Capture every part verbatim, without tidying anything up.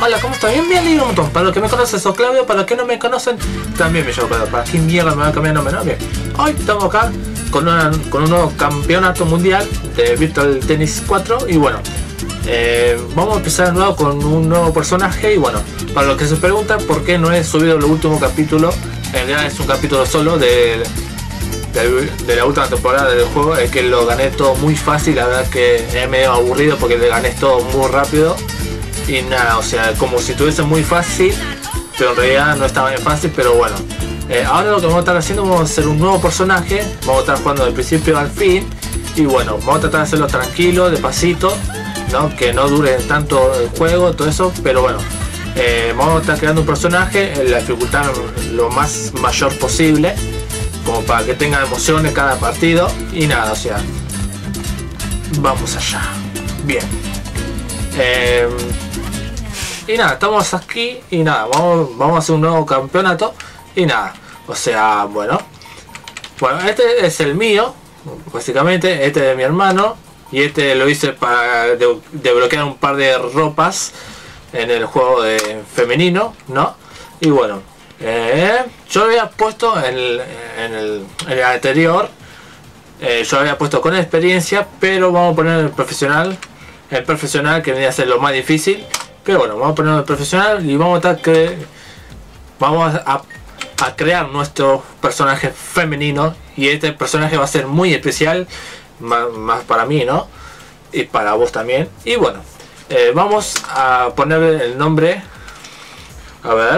Hola, ¿cómo estás? Bien, bien, bien, un montón. Para los que me conocen, soy Claudio. Para los que no me conocen, también me llamo Claudio. ¿Para qué mierda me va a cambiar el nombre? No, bien. Hoy estamos acá con, una, con un nuevo campeonato mundial de Virtual Tennis cuatro. Y bueno, eh, vamos a empezar de nuevo con un nuevo personaje. Y bueno, para los que se preguntan por qué no he subido el último capítulo, en realidad es un capítulo solo de, de, de la última temporada del juego. Es que lo gané todo muy fácil. La verdad que es medio aburrido porque le gané todo muy rápido. Y nada, o sea, como si estuviese muy fácil, pero en realidad no estaba bien fácil, pero bueno. Eh, ahora lo que vamos a estar haciendo, vamos a hacer un nuevo personaje, vamos a estar jugando del principio al fin. Y bueno, vamos a tratar de hacerlo tranquilo, despacito, ¿no? Que no dure tanto el juego, todo eso, pero bueno. Eh, vamos a estar creando un personaje, en la dificultad lo más mayor posible, como para que tenga emociones cada partido. Y nada, o sea, vamos allá. Bien. Eh, y nada, estamos aquí y nada, vamos, vamos a hacer un nuevo campeonato y nada, o sea, bueno, bueno, este es el mío, básicamente, este es de mi hermano y este lo hice para de, desbloquear un par de ropas en el juego de femenino, ¿no? Y bueno, eh, yo lo había puesto en el, en el, en el anterior, eh, yo lo había puesto con experiencia, pero vamos a poner el profesional, el profesional que venía a ser lo más difícil. Pero bueno, vamos a ponerlo de profesional y vamos a, que vamos a, a crear nuestro personaje femenino. Y este personaje va a ser muy especial, más, más para mí, ¿no? Y para vos también. Y bueno, eh, vamos a ponerle el nombre. A ver.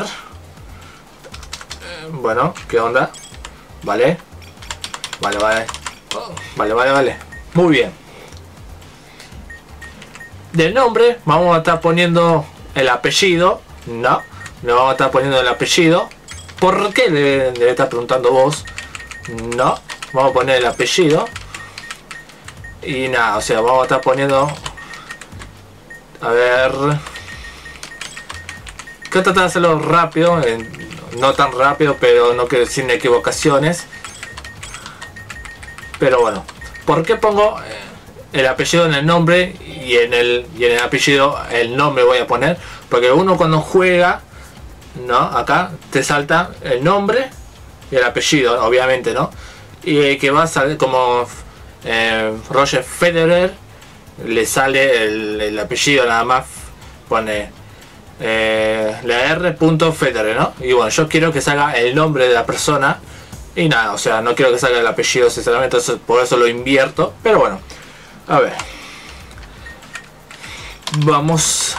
Eh, bueno, ¿qué onda? Vale. Vale, vale. Oh, vale, vale, vale. Muy bien. Del nombre vamos a estar poniendo el apellido. No, le vamos a estar poniendo el apellido. ¿Por qué? Le debe estar preguntando vos. No, vamos a poner el apellido. Y nada, o sea, vamos a estar poniendo, a ver, que tratar de hacerlo rápido, no tan rápido, pero no que sin equivocaciones. Pero bueno, ¿por qué pongo el apellido en el nombre y en el y en el apellido el nombre voy a poner? Porque uno cuando juega, no, acá te salta el nombre y el apellido, obviamente, no, y que va a salir como eh, Roger Federer, le sale el, el apellido, nada más pone eh, la R. Federer, no, y bueno, yo quiero que salga el nombre de la persona y nada, o sea, no quiero que salga el apellido sinceramente, entonces por eso lo invierto. Pero bueno, a ver, vamos.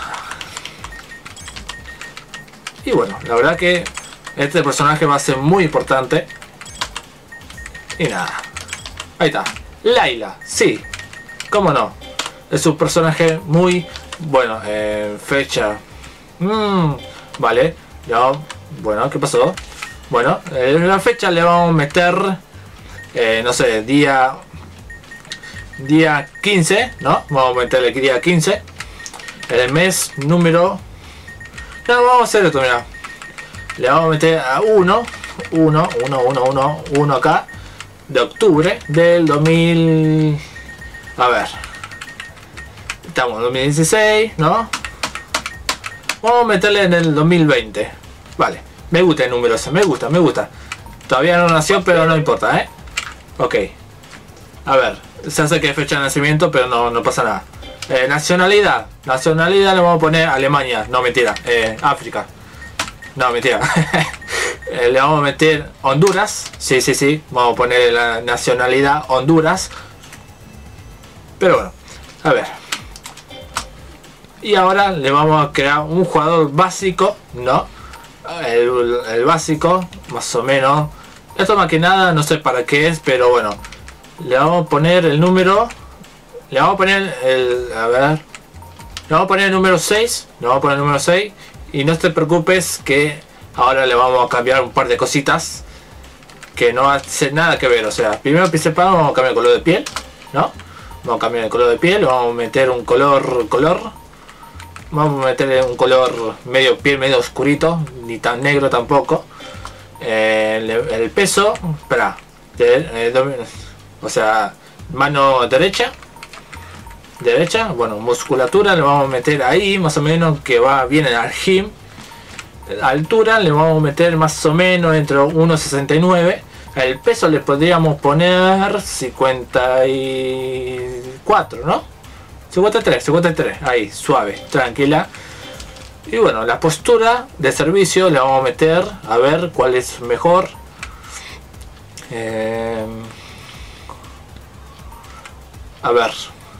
Y bueno, la verdad que este personaje va a ser muy importante. Y nada, ahí está, Layla, sí, cómo no. Es un personaje muy bueno. Eh, fecha, mm, vale, ya, bueno, ¿qué pasó? Bueno, en la fecha le vamos a meter, eh, no sé, día día quince, ¿no? Vamos a meterle día quince. En el mes número, no, vamos a hacer esto, mira, le vamos a meter a uno, uno, uno, uno, uno, uno acá, de octubre del dos mil, a ver, estamos en dos mil dieciséis, ¿no? Vamos a meterle en el dos mil veinte, vale, me gusta el número ese, me gusta, me gusta, todavía no nació, pero no importa, ¿eh? Ok, a ver, se hace que es fecha de nacimiento, pero no, no pasa nada. Eh, nacionalidad, nacionalidad le vamos a poner Alemania, no mentira, eh, África, no mentira. eh, le vamos a meter Honduras, sí, sí, sí, vamos a poner la nacionalidad Honduras. Pero bueno, a ver. Y ahora le vamos a crear un jugador básico, ¿no? El, el básico, más o menos. Esto más que nada, no sé para qué es, pero bueno. Le vamos a poner el número. Le vamos a poner el... A ver. Le vamos a poner el número seis. Le vamos a poner el número seis. Y no te preocupes que ahora le vamos a cambiar un par de cositas. Que no hace nada que ver. O sea, primero principal vamos a cambiar el color de piel, ¿no? Vamos a cambiar el color de piel. Vamos a meter un color... color. Vamos a meterle un color medio piel, medio oscurito. Ni tan negro tampoco. Eh, el, el peso... Espera. De, eh, o sea, mano derecha. derecha. Bueno, musculatura le vamos a meter ahí, más o menos, que va bien al gym. Altura le vamos a meter más o menos entre uno sesenta y nueve. El peso le podríamos poner cincuenta y cuatro, ¿no? cincuenta y tres, cincuenta y tres, ahí, suave, tranquila. Y bueno, la postura de servicio le vamos a meter, a ver cuál es mejor. Eh, a ver.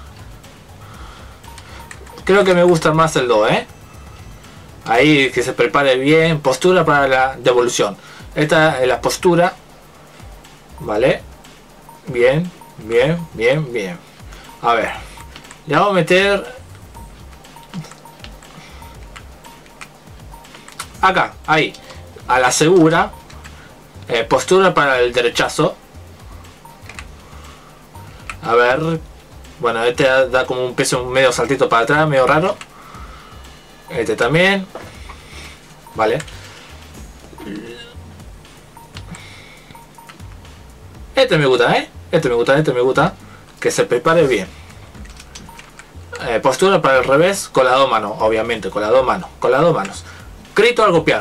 Creo que me gusta más el dos, ¿eh? Ahí que se prepare bien. Postura para la devolución. Esta es la postura. Vale. Bien, bien, bien, bien. A ver. Le vamos a meter... acá, ahí. A la segura. Eh, postura para el derechazo. A ver. Bueno, este da como un peso un medio saltito para atrás, medio raro. Este también. Vale. Este me gusta, ¿eh? Este me gusta, este me gusta. Que se prepare bien. Eh, postura para el revés con las dos manos, obviamente, con las dos manos. Con las dos manos. Grito al golpear.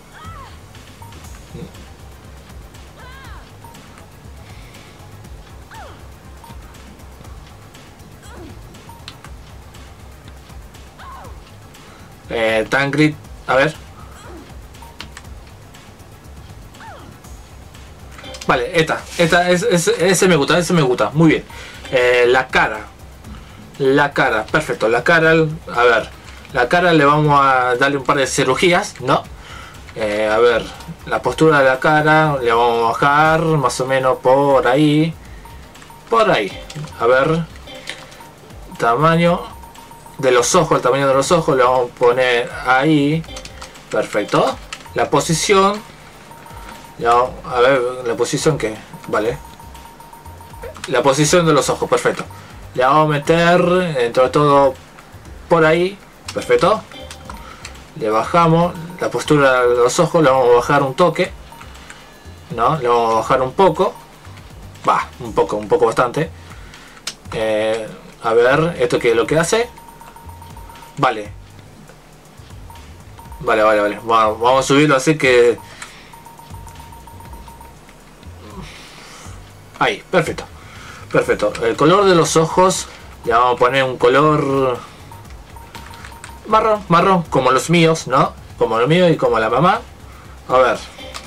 Eh, tan grit, a ver. Vale, esta, esta, es, es, ese me gusta, ese me gusta, muy bien. Eh, la cara, la cara, perfecto, la cara, a ver, la cara le vamos a darle un par de cirugías, ¿no? Eh, a ver, la postura de la cara, le vamos a bajar más o menos por ahí, por ahí, a ver, tamaño de los ojos, el tamaño de los ojos le vamos a poner ahí, perfecto. La posición, ya, a ver, la posición que, vale, la posición de los ojos, perfecto. Le vamos a meter dentro de todo por ahí, perfecto. Le bajamos la postura de los ojos, le vamos a bajar un toque, no, le vamos a bajar un poco, va, un poco, un poco bastante. Eh, a ver, esto que es lo que hace. Vale. Vale, vale, vale. Bueno, vamos a subirlo así que... ahí, perfecto. Perfecto. El color de los ojos le vamos a poner un color... marrón, marrón, como los míos, ¿no? Como los míos y como la mamá. A ver.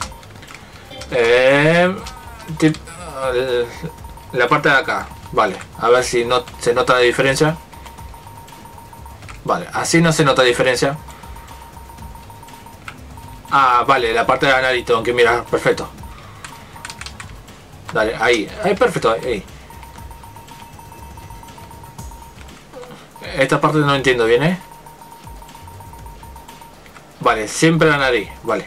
Eh, tip, la parte de acá. Vale. A ver si no se nota la diferencia. Vale, así no se nota diferencia. Ah, vale, la parte de la nariz, aunque mira, perfecto. Dale, ahí, ahí, perfecto, ahí. Esta parte no entiendo bien, ¿eh? Vale, siempre la nariz, vale.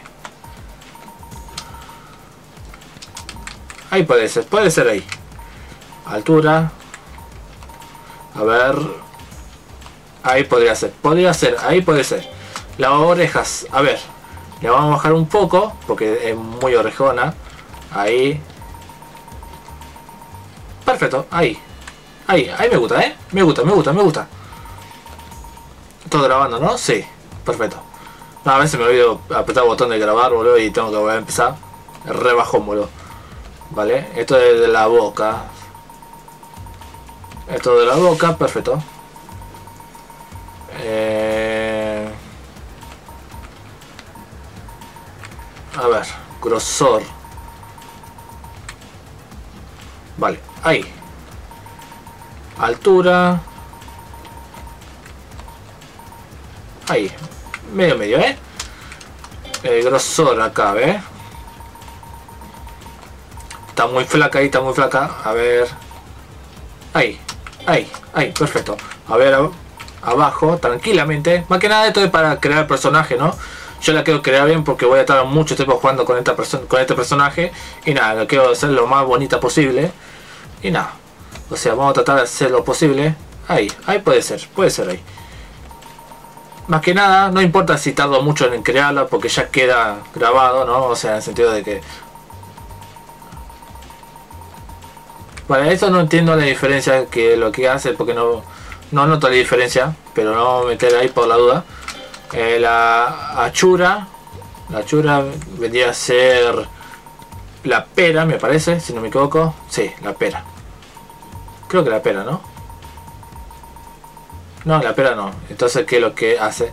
Ahí puede ser, puede ser ahí. Altura. A ver... ahí podría ser, podría ser, ahí puede ser. Las orejas, a ver, le vamos a bajar un poco porque es muy orejona. Ahí. Perfecto, ahí. Ahí, ahí me gusta, ¿eh? Me gusta, me gusta, me gusta. Todo grabando, ¿no? Sí, perfecto. No, a veces me olvido apretar el botón de grabar, boludo, y tengo que volver a empezar. Rebajón, boludo. Vale, esto es de la boca. Esto de la boca, perfecto. Eh... a ver, grosor. Vale, ahí. Altura. Ahí. Medio, medio, ¿eh? El grosor acá, ¿ves? Está muy flaca ahí, está muy flaca. A ver. Ahí, ahí, ahí, perfecto. A ver, a... abajo, tranquilamente. Más que nada esto es para crear personaje, ¿no? Yo la quiero crear bien porque voy a estar mucho tiempo jugando con, esta con este personaje. Y nada, lo quiero hacer lo más bonita posible. Y nada. O sea, vamos a tratar de hacer lo posible. Ahí, ahí puede ser, puede ser ahí. Más que nada, no importa si tardo mucho en crearla porque ya queda grabado, ¿no? O sea, en el sentido de que... Vale, esto no entiendo la diferencia que lo que hace porque no... No noto la diferencia, pero no vamos a meter ahí por la duda. Eh, la achura. La achura vendría a ser la pera, me parece, si no me equivoco. Sí, la pera. Creo que la pera, ¿no? No, la pera no. Entonces, ¿qué es lo que hace?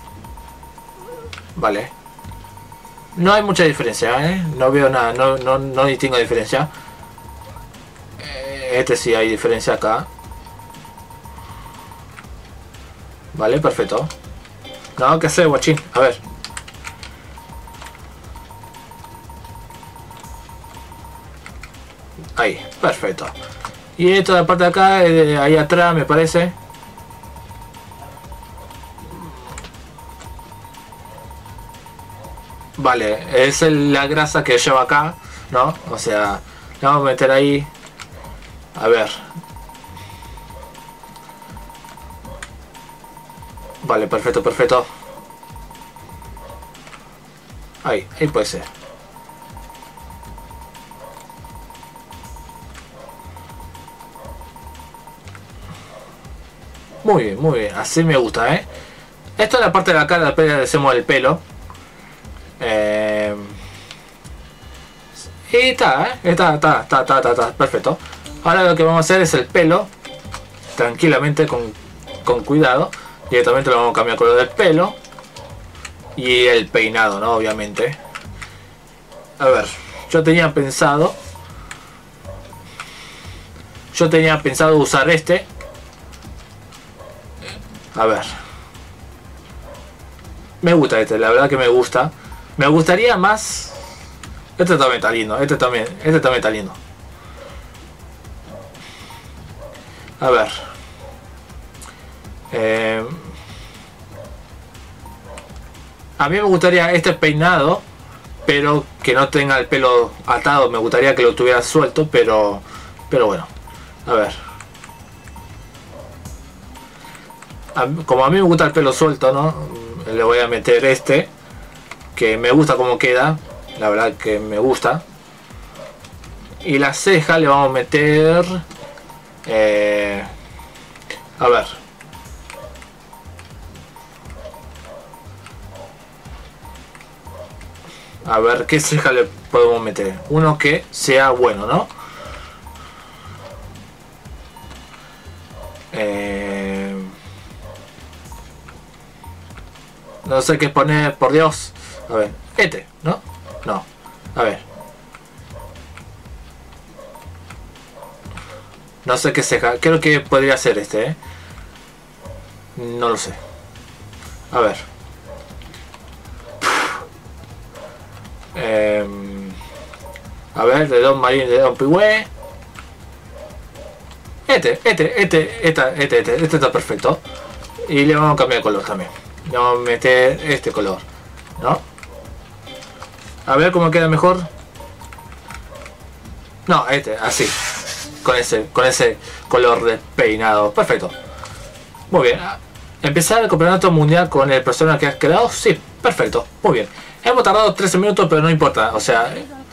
Vale. No hay mucha diferencia, ¿eh? No veo nada, no, no, no distingo diferencia. Eh, este sí hay diferencia acá. Vale, perfecto. No, ¿qué hacer, guachín? A ver. Ahí, perfecto. Y esto de la parte de acá, eh, ahí atrás me parece. Vale, es el, la grasa que lleva acá, ¿no? O sea, la vamos a meter ahí. A ver. Vale, perfecto, perfecto. Ahí, ahí puede ser. Muy bien, muy bien. Así me gusta, ¿eh? Esto es la parte de la cara, después le hacemos el pelo. Eh... Y está, ¿eh? Está, está, está, está, está, está. Perfecto. Ahora lo que vamos a hacer es el pelo. Tranquilamente, con, con cuidado. Directamente lo vamos a cambiar el color del pelo. Y el peinado, ¿no? Obviamente. A ver, yo tenía pensado... Yo tenía pensado usar este. A ver. Me gusta este, la verdad que me gusta. Me gustaría más... Este también está lindo, este también, este también está lindo. A ver. Eh... A mí me gustaría este peinado, pero que no tenga el pelo atado. Me gustaría que lo tuviera suelto, pero... Pero bueno. A ver. Como a mí me gusta el pelo suelto, ¿no? Le voy a meter este, que me gusta como queda, la verdad que me gusta. Y la ceja le vamos a meter... Eh, a ver. A ver, ¿qué ceja le podemos meter? Uno que sea bueno, ¿no? Eh... No sé qué poner, por Dios. A ver, este, ¿no? No. A ver. No sé qué ceja. Creo que podría ser este, ¿eh? No lo sé. A ver. Eh, a ver, de Don Marín, de Don Pigüé. Este, este, este, esta, este, este, este está perfecto. Y le vamos a cambiar de color también. Le vamos a meter este color, ¿no? A ver cómo queda mejor. No, este, así. Con ese, con ese color de peinado. Perfecto. Muy bien. ¿Empezar el campeonato mundial con el personaje que has creado? Sí, perfecto. Muy bien. Hemos tardado trece minutos, pero no importa. O sea...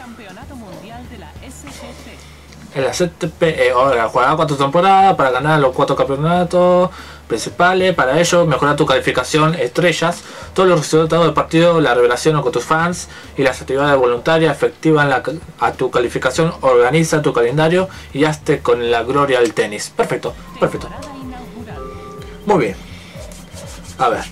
En la S T P, eh, ahora jugará cuatro temporadas para ganar los cuatro campeonatos principales. Para ello, mejorar tu calificación estrellas, todos los resultados del partido, la revelación con tus fans y las actividades voluntarias efectivas la, a tu calificación. Organiza tu calendario y hazte con la gloria del tenis. Perfecto, perfecto. Muy bien. A ver.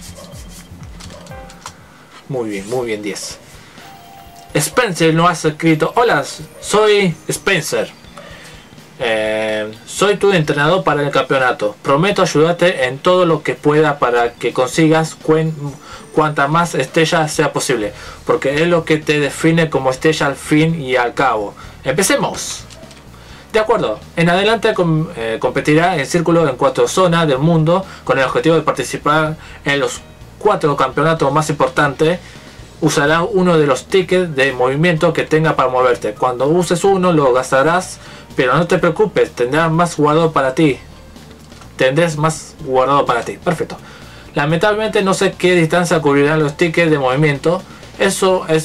Muy bien, muy bien, diez. Spencer no has escrito: hola, soy Spencer, eh, soy tu entrenador para el campeonato. Prometo ayudarte en todo lo que pueda para que consigas cuen, cuanta más estrellas sea posible, porque es lo que te define como estrella al fin y al cabo. Empecemos. De acuerdo, en adelante com, eh, competirá en círculo en cuatro zonas del mundo con el objetivo de participar en los cuatro campeonatos más importantes. Usarás uno de los tickets de movimiento que tenga para moverte. Cuando uses uno lo gastarás, pero no te preocupes, tendrás más guardado para ti. Tendrás más guardado para ti. Perfecto. Lamentablemente no sé qué distancia cubrirán los tickets de movimiento. Eso es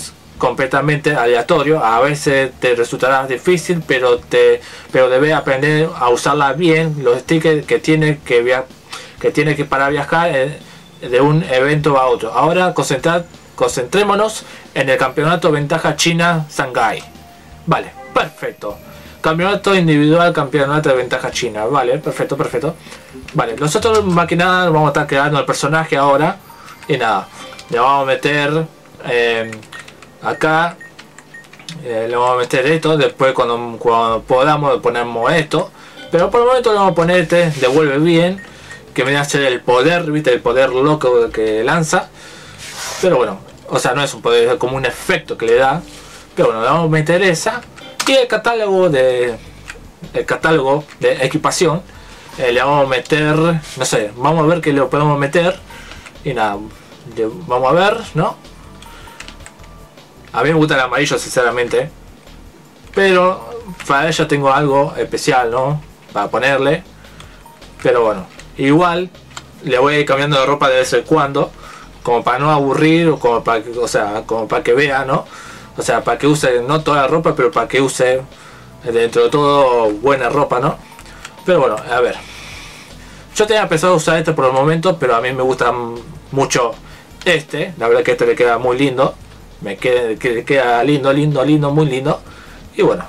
completamente aleatorio. A veces te resultará difícil, pero te pero debes aprender a usarla bien. Los stickers que tiene que via que tiene que para viajar eh, de un evento a otro. Ahora concentrar, concentrémonos en el campeonato ventaja China Shanghai. Vale, perfecto. Campeonato individual, campeonato de ventaja China. Vale, perfecto, perfecto. Vale, nosotros más que nada vamos a estar creando el personaje ahora. Y nada, le vamos a meter eh, acá. Eh, le vamos a meter esto. Después cuando, cuando podamos ponemos esto. Pero por el momento le vamos a poner este, devuelve bien. Que me hace el poder, viste, el poder loco que lanza. Pero bueno, o sea, no es un poder, es como un efecto que le da. Pero bueno, le vamos a meter esa. Y el catálogo de el catálogo de equipación eh, le vamos a meter, no sé, vamos a ver qué le podemos meter. Y nada, le, vamos a ver, ¿no? A mí me gusta el amarillo, sinceramente. Pero para ella tengo algo especial, ¿no? Para ponerle. Pero bueno, igual le voy a ir cambiando de ropa de vez en cuando. Como para no aburrir, o como para que, o sea, como para que vea, ¿no? O sea, para que use, no toda la ropa, pero para que use dentro de todo buena ropa, ¿no? Pero bueno, a ver. Yo tenía pensado usar este por el momento, pero a mí me gusta mucho este. La verdad que este le queda muy lindo. Me queda, que le queda lindo, lindo, lindo, muy lindo. Y bueno.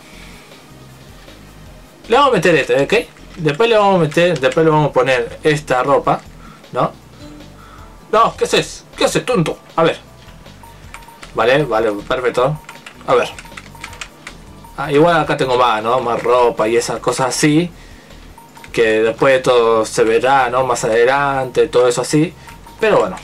Le vamos a meter este, ¿ok? Después le vamos a meter, después le vamos a poner esta ropa, ¿no? No, ¿qué haces? ¿Qué haces, tonto? A ver. Vale, vale, perfecto. A ver. Ah, igual acá tengo más, ¿no? Más ropa y esas cosas así. Que después todo se verá, ¿no? Más adelante, todo eso así. Pero bueno.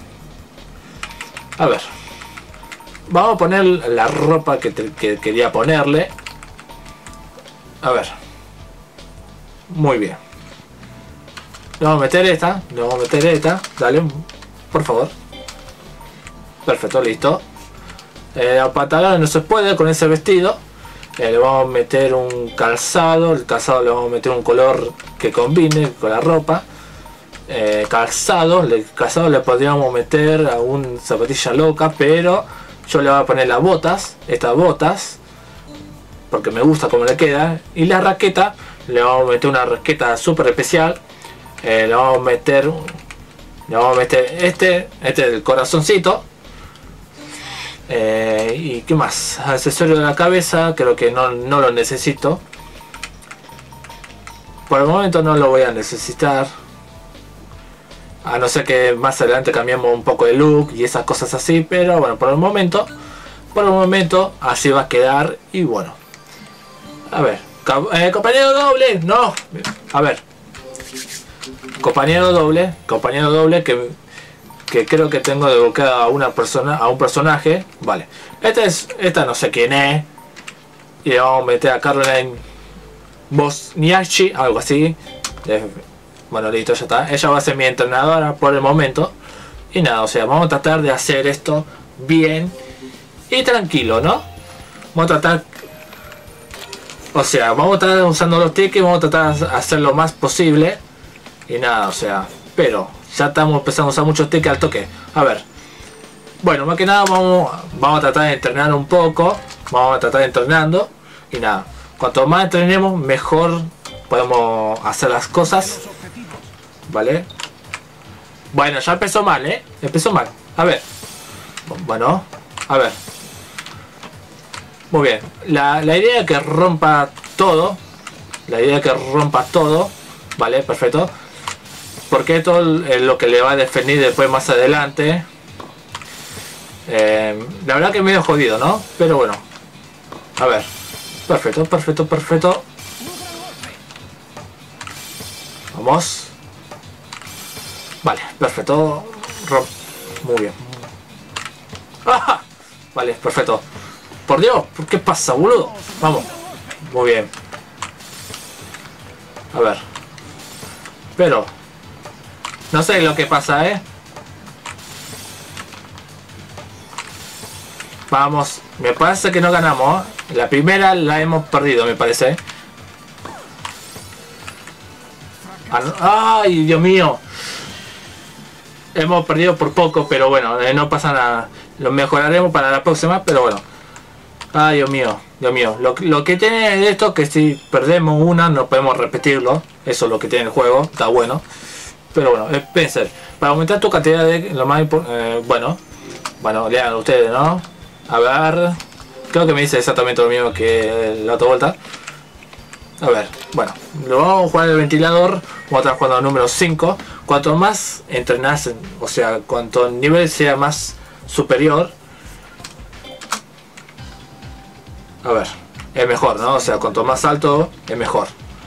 A ver. Vamos a poner la ropa que, te, que quería ponerle. A ver. Muy bien. Le vamos a meter esta. Le vamos a meter esta. Dale, por favor. Perfecto, listo. Eh, el pantalón no se puede con ese vestido. Eh, le vamos a meter un calzado. El calzado le vamos a meter un color que combine con la ropa. Eh, calzado. El calzado le podríamos meter a un zapatilla loca, pero yo le voy a poner las botas. Estas botas. Porque me gusta cómo le queda. Y la raqueta. Le vamos a meter una raqueta súper especial. Eh, le vamos a meter. Le vamos a meter este. Este es el corazoncito. Eh, y qué más, accesorio de la cabeza, creo que no, no lo necesito. Por el momento no lo voy a necesitar. A no ser que más adelante cambiemos un poco de look y esas cosas así. Pero bueno, por el momento, por el momento así va a quedar. Y bueno, a ver, eh, compañero doble, no, a ver, compañero doble, compañero doble que que creo que tengo desbloqueado a una persona, a un personaje. Vale, esta es, esta no sé quién es. Y le vamos a meter a Caroline Wozniacki, algo así. Bueno, listo, ya está. Ella va a ser mi entrenadora por el momento. Y nada, o sea, vamos a tratar de hacer esto bien y tranquilo, ¿no? Vamos a tratar, o sea, vamos a estar usando los tickets, vamos a tratar de hacer lo más posible. Y nada, o sea, pero ya estamos empezando a usar muchos tickets al toque. A ver. Bueno, más que nada vamos, vamos a tratar de entrenar un poco. Vamos a tratar de entrenando. Y nada. Cuanto más entrenemos, mejor podemos hacer las cosas. Vale. Bueno, ya empezó mal, ¿eh? Empezó mal. A ver. Bueno. A ver. Muy bien. La, la idea es que rompa todo. La idea es que rompa todo. Vale, perfecto. Porque esto es lo que le va a defender después más adelante. Eh, la verdad que es medio jodido, ¿no? Pero bueno. A ver. Perfecto, perfecto, perfecto. Vamos. Vale, perfecto. Romp. Muy bien. ¡Ah! Vale, perfecto. Por Dios, ¿qué pasa, boludo? Vamos. Muy bien. A ver. Pero no sé lo que pasa, ¿eh? Vamos. Me parece que no ganamos. La primera la hemos perdido, me parece. ¡Ay, Dios mío! Hemos perdido por poco, pero bueno, eh, no pasa nada. lo mejoraremos para la próxima, pero bueno. Ay, Dios mío, Dios mío. Lo, lo que tiene esto es que si perdemos una no podemos repetirlo. Eso es lo que tiene el juego, está bueno. Pero bueno, Spencer, para aumentar tu cantidad de... Lo más eh, bueno, bueno, lean ustedes, ¿no? A ver... Creo que me dice exactamente lo mismo que la otra vuelta. A ver, bueno, lo vamos a jugar el ventilador. Vamos a estar jugando al número cinco. Cuanto más entrenás, o sea, cuanto el nivel sea más superior, a ver, es mejor, ¿no? O sea, cuanto más alto, es mejor.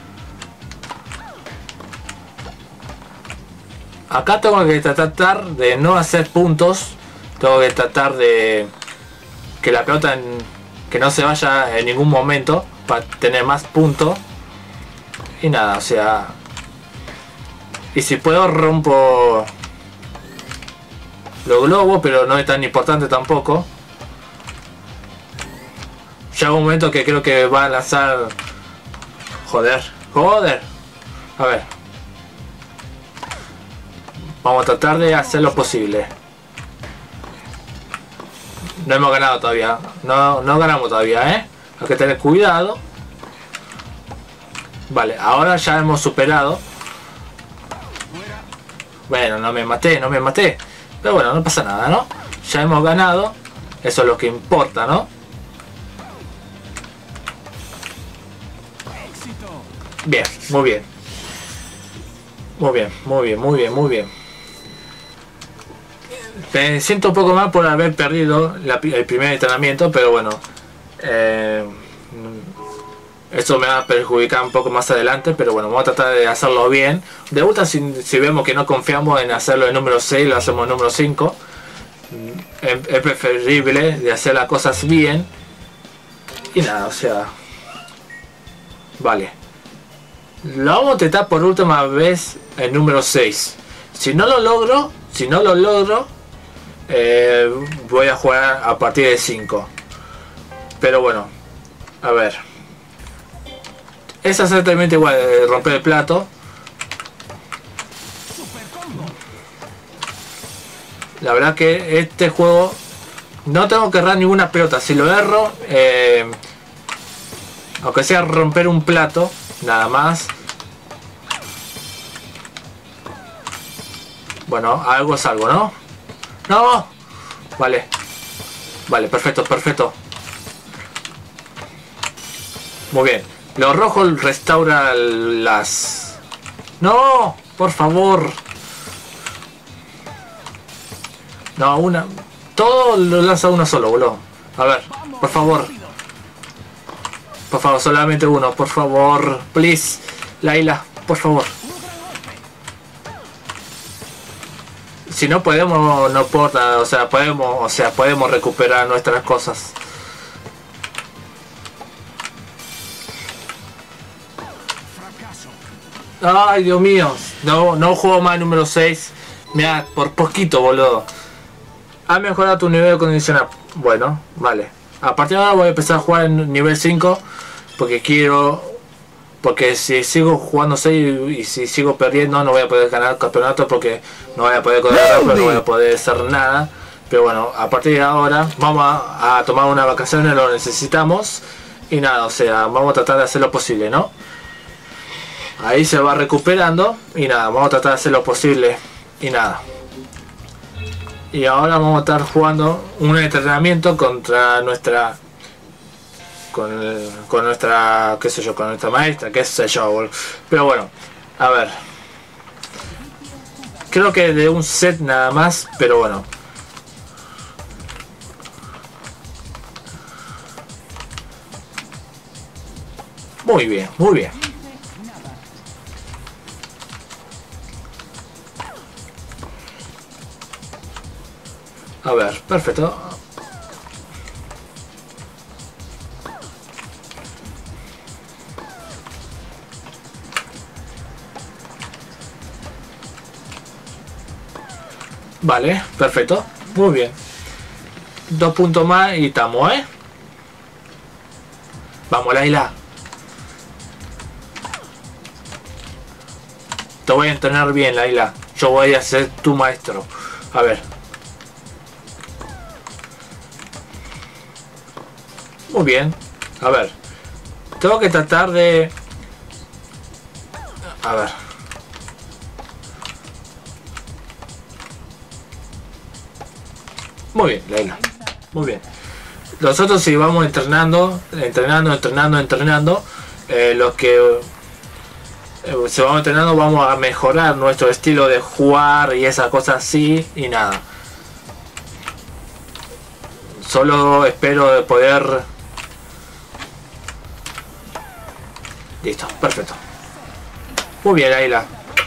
Acá tengo que tratar de no hacer puntos. Tengo que tratar de que la pelota en, que no se vaya en ningún momento para tener más puntos. Y nada, o sea... Y si puedo rompo los globos, pero no es tan importante tampoco. Llega un momento que creo que va a lanzar... Joder, joder. A ver. Vamos a tratar de hacer lo posible. No hemos ganado todavía. No, no ganamos todavía, ¿eh? Hay que tener cuidado. Vale, ahora ya hemos superado. Bueno, no me maté, no me maté. Pero bueno, no pasa nada, ¿no? Ya hemos ganado. Eso es lo que importa, ¿no? Bien, muy bien. Muy bien, muy bien, muy bien, muy bien. Me siento un poco mal por haber perdido la, el primer entrenamiento, pero bueno. Eh, Esto me va a perjudicar un poco más adelante, pero bueno, vamos a tratar de hacerlo bien. De vuelta, si, si vemos que no confiamos en hacerlo en número seis, lo hacemos en número cinco. Es, es preferible de hacer las cosas bien. Y nada, o sea... Vale. Lo vamos a intentar por última vez en número seis. Si no lo logro, si no lo logro, eh, voy a jugar a partir de cinco. Pero bueno, a ver. Es exactamente igual, eh, romper el plato. La verdad que este juego no tengo que errar ninguna pelota. Si lo erro, eh, aunque sea romper un plato, nada más. Bueno, algo es algo, ¿no? ¡No! Vale. Vale, perfecto, perfecto. Muy bien. Lo rojo restaura las... ¡No! Por favor. No, una... Todo lo lanza uno solo, boludo. A ver, por favor. Por favor, solamente uno, por favor. Please. Layla, por favor. Si no podemos, no importa. O sea, podemos, o sea, podemos recuperar nuestras cosas. Ay, Dios mío. No, no juego más número seis. Mira, por poquito, boludo. Ha mejorado tu nivel de condicional. Bueno, vale. A partir de ahora voy a empezar a jugar en nivel cinco. Porque quiero... Porque si sigo jugando seis y si sigo perdiendo no voy a poder ganar el campeonato. Porque no voy a poder correr, pero no voy a poder hacer nada. Pero bueno, a partir de ahora vamos a, a tomar una vacaciones, lo necesitamos. Y nada, o sea, vamos a tratar de hacer lo posible, ¿no? Ahí se va recuperando. Y nada, vamos a tratar de hacer lo posible. Y nada. Y ahora vamos a estar jugando un entrenamiento contra nuestra... Con, el, con nuestra... qué sé yo, con nuestra maestra, qué sé yo. Pero bueno, a ver. Creo que de un set nada más, pero bueno. Muy bien, muy bien. A ver, perfecto. Vale, perfecto. Muy bien. Dos puntos más y estamos, ¿eh? Vamos, Layla. Te voy a entrenar bien, Layla. Yo voy a ser tu maestro. A ver. Muy bien. A ver. Tengo que tratar de... A ver. Muy bien, Layla. Muy bien. Nosotros si vamos entrenando, entrenando, entrenando, entrenando, eh, lo que eh, si vamos entrenando vamos a mejorar nuestro estilo de jugar y esas cosas así y nada. Solo espero de poder... Listo, perfecto. Muy bien, Layla.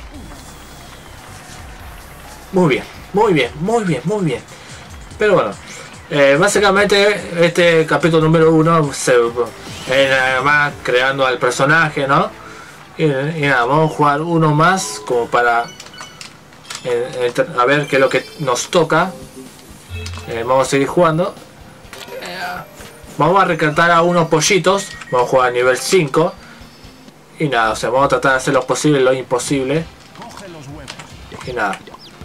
Muy bien, muy bien, muy bien, muy bien. Pero bueno, eh, básicamente este capítulo número uno se eh, nada más creando al personaje, ¿no? Y, y nada, vamos a jugar uno más como para eh, a ver qué es lo que nos toca. Eh, vamos a seguir jugando. Eh, vamos a rescatar a unos pollitos. Vamos a jugar a nivel cinco. Y nada, o sea, vamos a tratar de hacer lo posible, lo imposible. Y nada.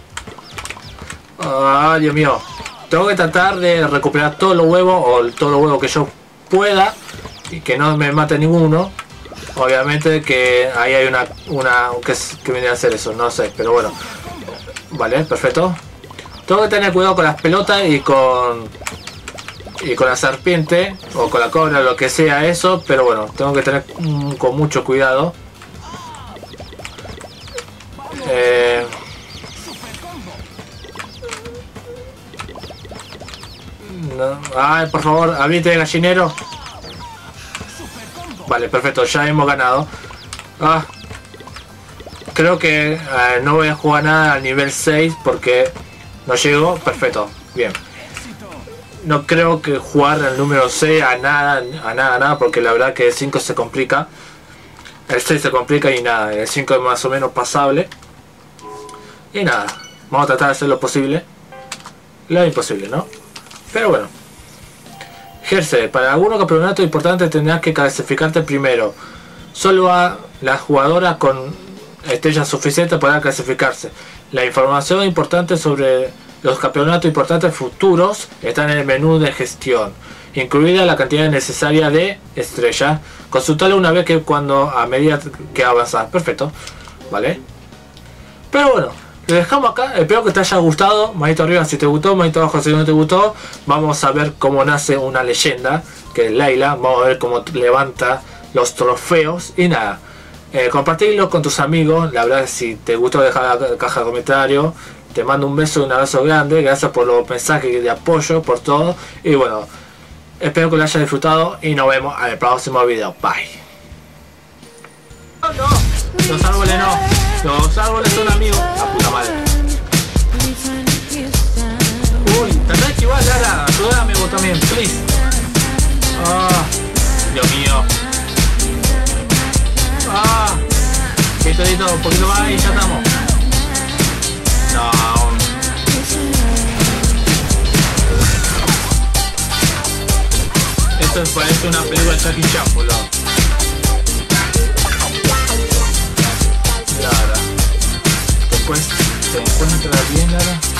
Ah, Dios mío. Tengo que tratar de recuperar todos los huevos o todos los huevos que yo pueda y que no me mate ninguno. Obviamente que ahí hay una una que, que viene a hacer eso, no sé, pero bueno. Vale, perfecto. Tengo que tener cuidado con las pelotas y con y con la serpiente o con la cobra, lo que sea eso, pero bueno, tengo que tener mm, con mucho cuidado. Eh, No. Ay, por favor, habilite el gallinero. Vale, perfecto, ya hemos ganado. Ah, creo que eh, no voy a jugar nada al nivel seis porque no llego. Perfecto, bien. No creo que jugar al número seis a nada, a nada, a nada, porque la verdad que el cinco se complica. El seis se complica y nada, el cinco es más o menos pasable. Y nada, vamos a tratar de hacer lo posible. Lo imposible, ¿no? Pero bueno. Jersey, para algunos campeonatos importantes tendrás que clasificarte primero. Solo a las jugadoras con estrellas suficientes podrán clasificarse. La información importante sobre los campeonatos importantes futuros está en el menú de gestión, incluida la cantidad necesaria de estrellas. Consultalo una vez que cuando a medida que avanzas. Perfecto. Vale. Pero bueno, lo dejamos acá. Espero que te haya gustado. Manito arriba si te gustó, manito abajo si no te gustó. Vamos a ver cómo nace una leyenda, que es Layla. Vamos a ver cómo levanta los trofeos. Y nada, eh, compartirlo con tus amigos. La verdad, si te gustó, deja la caja de comentarios. Te mando un beso y un abrazo grande. Gracias por los mensajes de apoyo, por todo. Y bueno, espero que lo hayas disfrutado. Y nos vemos en el próximo video. Bye. No, no. Los árboles no. Los árboles son amigos. La puta madre. Uy, tendrás que esquivar, Lara. Ayúdame vos también, please. Ah, Dios mío. Ah, listo, listo, un poquito más y ya estamos. No. Esto parece una película de Jackie Chan, boludo. Lara. Después se encuentra bien, Lara.